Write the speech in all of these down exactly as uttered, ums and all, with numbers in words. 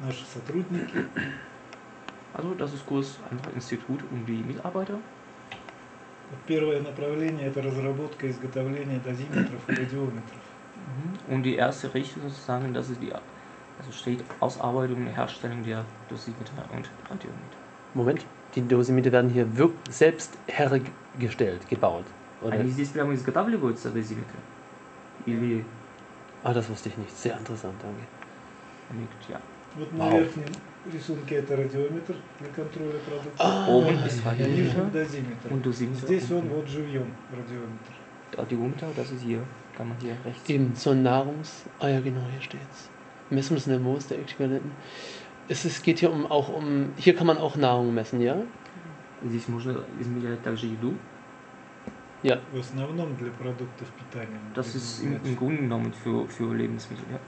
наши сотрудники. Also das ist kurz einfach Institut und die Mitarbeiter. Первое направление – это разработка и изготовление дозиметров и радиометров. Und die erste Richtung sozusagen, das ist die, also steht Ausarbeitung und Herstellung der Dosimeter und Radiometer. Moment, die Dosimeter werden hier wirklich selbst hergestellt, gebaut. Oder? Они здесь прямо изготавливаются дозиметры? Или... Ah, das wusste ich nicht. Sehr interessant, danke. Ja. Вот на верхнем рисунке это радиометр для контроля продукта. Oben ist Radiometer und Dosimeter. Здесь он вот живьем радиометр. Radiometer, das ist hier, kann man hier rechts. Eben, so ein Nahrungs... Ah ja, genau, hier steht's. Messungsniveaus der Äquivalenten. Es ist, geht hier um, auch um... Hier kann man auch Nahrung messen, ja? Здесь можно измерять также еду. Ja. В основном для продуктов питания. Das ist im, im Grunde genommen für, für Lebensmittel, ja.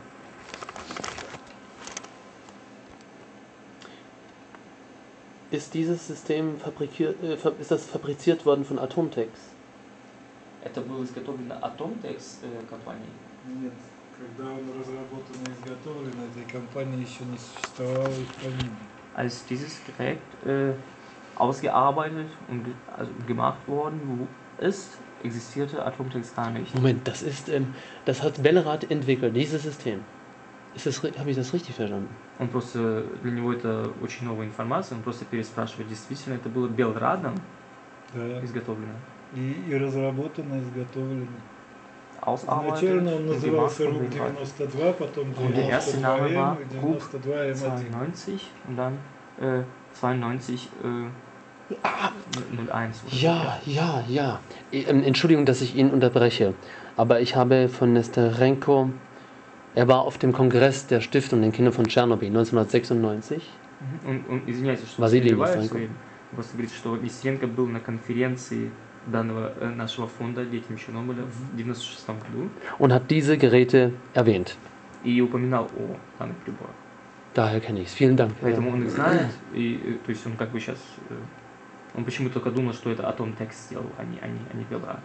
Ist dieses System fabrikiert, äh, ist das fabriziert worden von Atomtex? Это было изготовлено Atomtex компанией? Нет, когда он разработан и изготовлен, этой компании еще не существовало и в помине. Als dieses Gerät äh, ausgearbeitet und also gemacht worden ist, existierte Atomtex gar nicht. Moment, das ist, ähm, das hat Belrad entwickelt, dieses System. Ist das, habe ich das richtig verstanden? Он просто, для него это очень новая информация, он просто переспрашивает, действительно это было Белрадом да. изготовлено? И, и разработано, изготовлено. Изначально он назывался РУП девяносто два, потом девяносто два эм и девяносто два эм один. zweiundneunzig und dann äh, zweiundneunzig äh, ah, null eins. Ja, ja, ja. Entschuldigung, dass ich ihn unterbreche, aber ich habe von Nesterenko, er war auf dem Kongress der Stiftung den Kindern von Tschernobyl neunzehnhundertsechsundneunzig. Und, und извиняйте, что Василий Нестеренко. Просто говорит, что Нестеренко был на конференции данного нашего фонда детям Чернобыля в девяносто шестом году. Und hat diese Geräte erwähnt. И упоминал о данных приборах. Daher kenne ich es. Vielen Dank. Поэтому он их знает, и то есть он как бы сейчас, он почему-то только думал, что это Atomtex сделал, а не, а не, а не Белрад.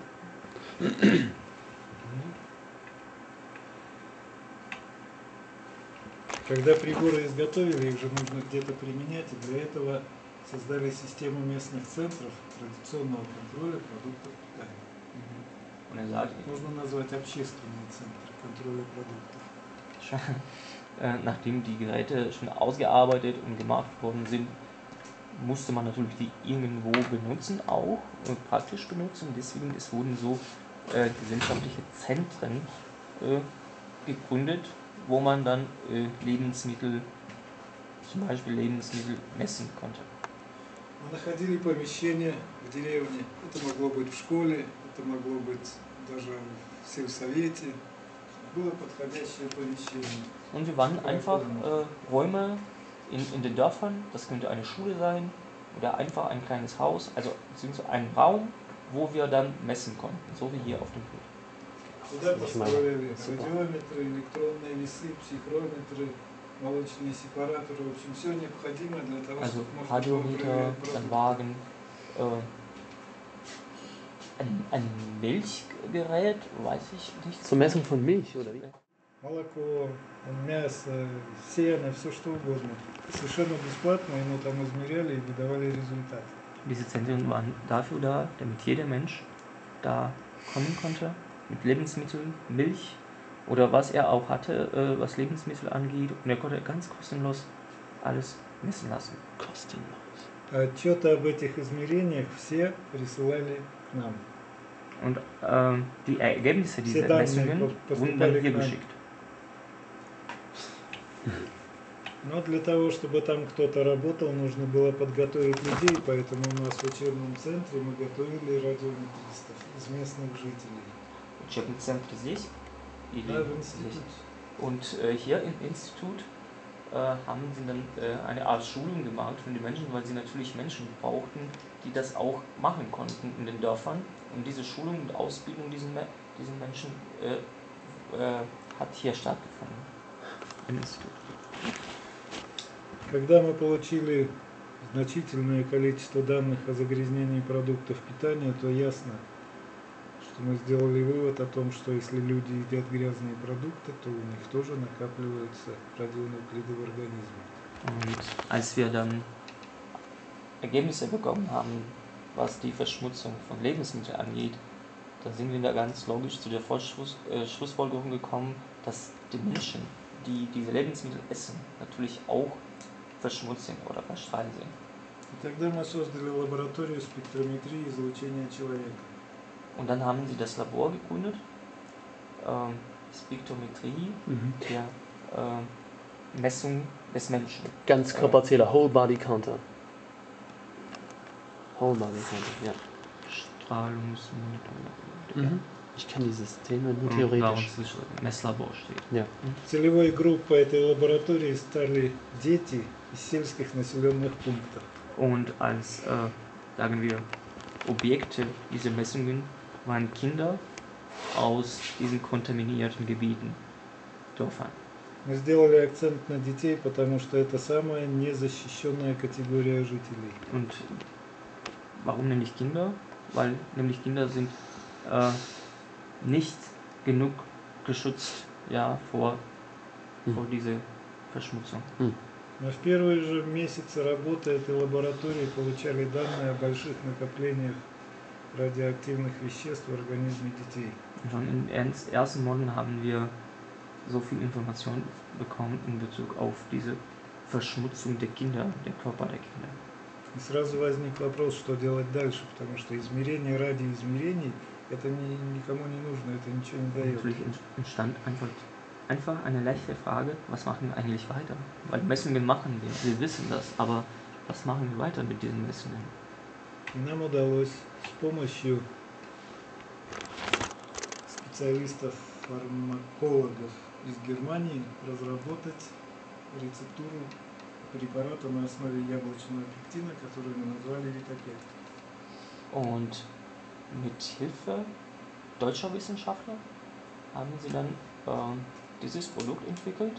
Когда приборы изготовили, их же нужно где-то применять, и для этого создали систему местных центров традиционного контроля продуктов питания. Можно назвать общественные центры контроля продуктов. Nachdem die Geräte schon ausgearbeitet und gemacht worden sind, musste man natürlich die irgendwo benutzen, auch äh, praktisch benutzen. Deswegen es wurden so äh, gesellschaftliche Zentren äh, gegründet, wo man dann äh, Lebensmittel, zum Beispiel Lebensmittel messen konnte. Мы находили помещение в деревне. Это могло быть в школе, это могло быть даже в сельсовете. Было подходящее помещение. Und wir waren einfach äh, Räume in, in den Dörfern, das könnte eine Schule sein oder einfach ein kleines Haus, also beziehungsweise ein Raum, wo wir dann messen konnten, so wie hier auf dem Bild. Сюда построили радиометры, электронные весы, психрометры, молочные сепараторы, в общем, все необходимое для того, also чтобы можно Radiometer, dann Wagen, äh, ein, ein Milchgerät, weiß ich nicht. Zur Messung von Milch, oder wie? Молоко, мясо, сено, все что угодно. Совершенно бесплатно ему там измеряли и выдавали результат. Diese Zentren waren dafür da, damit jeder Mensch da kommen konnte, mit Lebensmitteln, Milch oder was er auch hatte, äh, was Lebensmittel angeht. Und er konnte ganz kostenlos alles messen lassen. Kostenlos. Отчеты об этих измерениях все присылали к нам. Und äh, die Ergebnisse dieser Messungen wurden dann hier geschickt. Но для того, чтобы там кто-то работал, нужно было подготовить людей, поэтому у нас в учебном центре мы готовили радиометристов из местных жителей. Учебный центр здесь? Или да, в институте. Здесь? Und äh, hier im Institut äh, haben sie dann äh, eine Art Schulung gemacht für die Menschen, weil sie natürlich Menschen brauchten, die das auch machen konnten in den Dörfern. Und diese Schulung und Ausbildung diesen, diesen Menschen äh, äh, hat hier stattgefunden im Institut. Когда мы получили значительное количество данных о загрязнении продуктов питания, то ясно, что мы сделали вывод о том, что если люди едят грязные продукты, то у них тоже накапливаются радионуклиды в организме. Und als wir dann Ergebnisse bekommen haben, was die Verschmutzung von Lebensmitteln angeht, da sind wir da ganz logisch zu der Schluss, äh, Schlussfolgerung gekommen, dass die Menschen, die diese Lebensmittel essen, natürlich auch verschmutzt sind oder verstrahlt sind. И тогда мы создали лабораторию спектрометрии излучения человека. Und dann haben sie das Labor gegründet, ähm, Spektrometrie, Mhm. der äh, Messung des Menschen. Ganzkörperzähler, Whole Body Counter. Whole Body Counter, ja. Strahlungsmonitor. Mhm. Ich kenne dieses System nur Und theoretisch. da uns das Messlabor steht. Ja. Целевой группой этой лаборатории стали дети из сельских населенных пунктов. Und als, äh, sagen wir, Objekte dieser Messungen waren Kinder aus diesen kontaminierten Gebieten, Dörfern. Мы сделали акцент на детей, потому что это самая незащищенная категория жителей. Und warum nämlich Kinder? Weil nämlich Kinder sind äh, nicht genug geschützt, ja, vor, Hm. vor dieser Verschmutzung. Но в первые же месяцы работы этой лаборатории получали данные о больших накоплениях радиоактивных веществ в организме детей. Und schon in den ersten Monaten haben wir so viel Information bekommen in Bezug auf diese Verschmutzung der Kinder, den Körper der Kinder. И сразу возник вопрос, что делать дальше, потому что измерение ради измерений это ни, никому не нужно, это ничего не дает. Natürlich entstand einfach, einfach eine leichte Frage, was machen wir eigentlich weiter? Weil Messungen machen wir, wir wissen das, aber was machen wir weiter mit diesen Messungen? И нам удалось с помощью специалистов, фармакологов из Германии разработать рецептуру препарата на основе яблочного пектина, который мы назвали Vitapect. Und mit Hilfe deutscher Wissenschaftler haben sie dann äh, dieses Produkt entwickelt.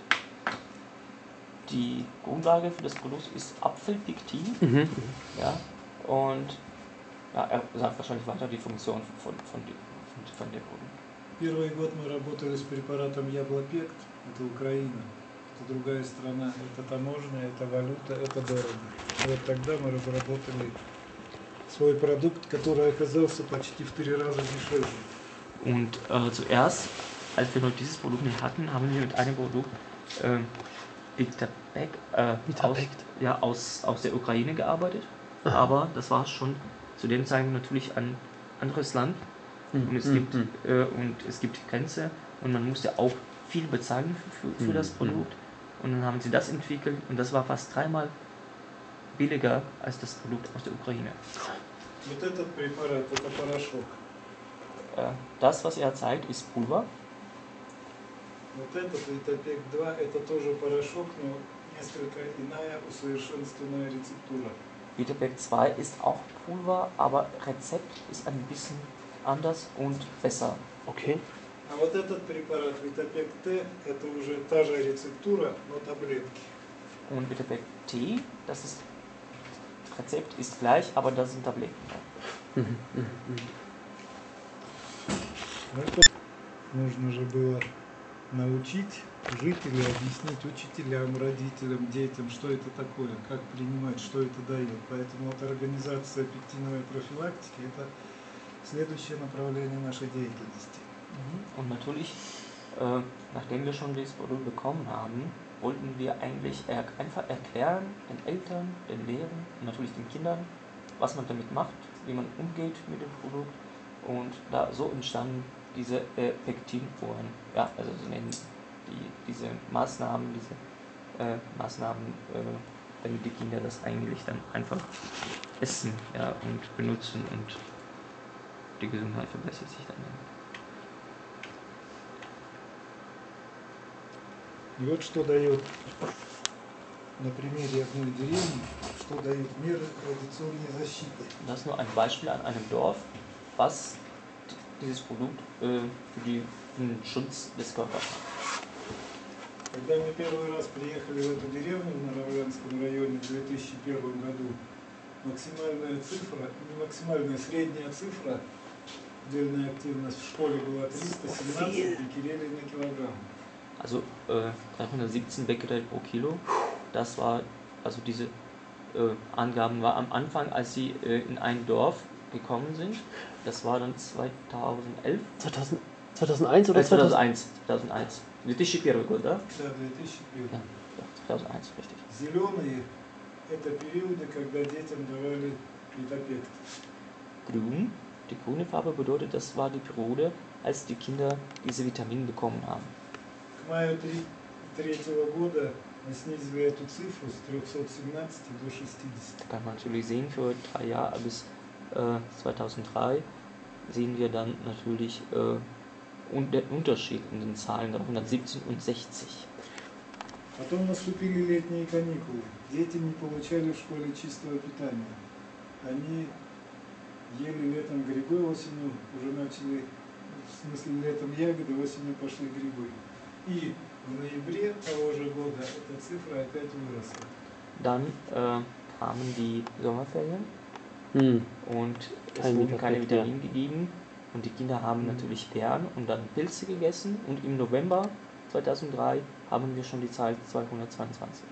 Die Grundlage für das Produkt ist Apfelpektin. Mhm. Ja, und ja, er sagt wahrscheinlich weiter die Funktion von, von, dem, von, von dem Produkt. Первый год мы работали с препаратом Яблопект, это Украина, это другая страна, это таможня, это валюта, это дорого. И вот тогда мы разработали свой продукт, который оказался почти в три раза дешевле. Und äh, zuerst, als wir noch dieses Produkt nicht hatten, haben wir mit einem Produkt äh, Vitapect, äh, aus, ja, aus, aus der Ukraine gearbeitet. Aha. Aber das war schon zu dem Zeitpunkt natürlich ein anderes Land. Und es, Mhm. gibt, äh, und es gibt Grenze und man musste auch viel bezahlen für, für, für das Mhm. Produkt. Und dann haben sie das entwickelt und das war fast dreimal billiger als das Produkt aus der Ukraine. Вот этот препарат, это порошок. Äh, das, was er zeigt, ist Pulver. Вот этот Vitapect два, это тоже порошок, но несколько иная усовершенствованная рецептура. Vitapect zwei ist auch Pulver, aber Rezept ist ein bisschen anders und besser. Okay. А вот этот препарат Vitapect T, это уже та же рецептура, но таблетки. Und Vitapect T, das ist Rezept ist gleich, aber das sind Tabletten. Mhm. Mhm. Ну, это нужно же было научить жителей, объяснить учителям, родителям, детям, что это такое, как принимать, что это дает. Поэтому вот организация пектиновой профилактики – это следующее направление нашей деятельности. Und natürlich, äh, nachdem wir schon dieses Produkt bekommen haben, wollten wir eigentlich er einfach erklären, den Eltern, den Lehrern und natürlich den Kindern, was man damit macht, wie man umgeht mit dem Produkt. Und da so entstanden diese äh, Pektinuhren, ja, also so nennen die, diese Maßnahmen, diese äh, Maßnahmen, äh, damit die Kinder das eigentlich dann einfach essen, ja, und benutzen und die Gesundheit verbessert sich dann. И вот что дает на примере одной деревни, что дают меры радиационной защиты. Das ist nur ein Beispiel an einem Dorf, was dieses Produkt äh, für, die, für den Schutz des Körpers hat. Когда мы первый раз приехали в эту деревню в Наравлянском районе в две тысячи первом году, максимальная цифра, не максимальная, средняя цифра, дельная активность в школе была триста семнадцать беккерелей на килограмм. Also äh, dreihundertsiebzehn Becquerel pro Kilo das war, also diese äh, Angaben war am Anfang, als sie äh, in ein Dorf gekommen sind. Das war dann zweitausendelf. zweitausend, zweitausendeins oder Äh, zweitausendeins. zweitausendeins. две тысячи первый год, да? Да, две тысячи первый. Ja, ja, zweitausendeins, richtig. Зеленые – это периоды, когда детям давали питопек. Grün, die grüne Farbe bedeutet, das war die Periode, als die Kinder diese Vitamine bekommen haben. К маю третьего года мы снизили эту цифру с трёхсот семнадцати до шестидесяти. Da kann man natürlich sehen, für drei Jahre bis äh, zweitausenddrei sehen wir dann natürlich äh, und den Unterschied in den Zahlen dreihundertsiebzehn und sechzig. Потом наступили летние каникулы. Дети не получали в школе чистого питания. Они ели летом грибы, осенью уже начали, в смысле летом ягоды, осенью пошли грибы. И в ноябре того же года эта цифра опять выросла. Dann äh, kamen die Sommerferien Hm. und es Kein wurden keine Vitamine, ja. Vitamine gegeben und die Kinder haben Mhm. natürlich Beeren und dann Pilze gegessen und im November zweitausenddrei haben wir schon die Zahl zweihundertzweiundzwanzig.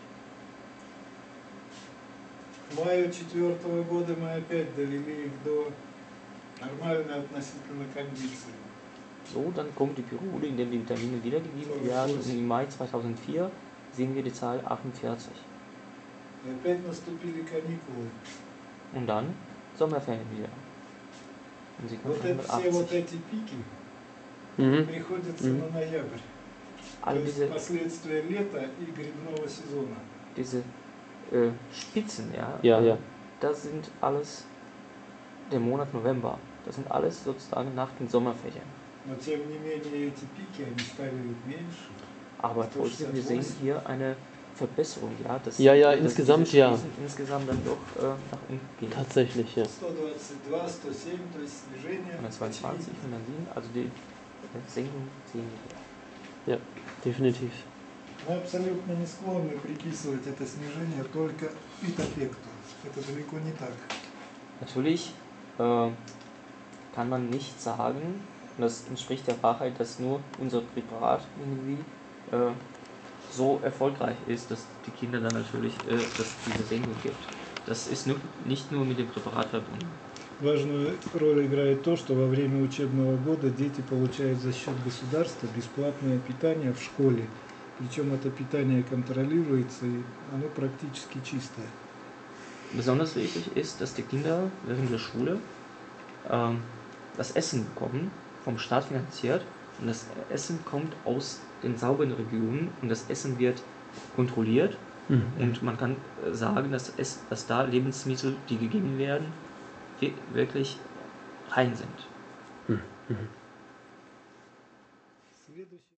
К маю четвертого года мы опять довели их до нормальной относительно кондиции. So, dann kommt die Periode, in der die Vitamine wiedergegeben werden und im Mai zweitausendvier sehen wir die Zahl achtundvierzig. И опять наступили каникулы. Und dann Sommerferien wieder. Und sie kommen Вот это, все вот achtzig. эти пики Mhm. приходятся Mhm. на ноябрь. То All есть diese, последствия лета и грибного сезона. diese äh, Spitzen, ja, Ja, ja. das sind alles der Monat November. Das sind alles sozusagen nach den Sommerferien. Но тем не менее эти пики, они стали ведь меньше. Aber trotzdem, wir sehen hier eine Verbesserung, ja, dass, Ja, ja, dass insgesamt, diese ja. Spitzen insgesamt dann doch äh, nach unten gehen. Tatsächlich, ja. сто двадцать два, сто семь, то есть снижение. hundertzweiundzwanzig, hundertsieben, also die äh, Senkung sehen wir hier. Ja, definitiv. Мы абсолютно не склонны приписывать это снижение только питопекту. Это далеко не так. Natürlich äh, kann man nicht sagen, und das entspricht der Wahrheit, dass nur unser Präparat irgendwie äh, so erfolgreich ist, dass die Kinder dann natürlich äh, dass es diese Senkung gibt. Das ist nur, nicht nur mit dem Präparat verbunden. Важную роль играет то, что во время учебного года дети получают за счет государства бесплатное питание в школе. Причем это питание контролируется, и оно практически чистое. Besonders wichtig ist, dass die Kinder während der Schule ähm, das Essen bekommen, vom Staat finanziert, und das Essen kommt aus den sauberen Regionen und das Essen wird kontrolliert Mhm. und man kann äh, sagen, dass, es, dass da Lebensmittel, die gegeben werden, wir- wirklich rein sind. Mhm. Mhm. Следующий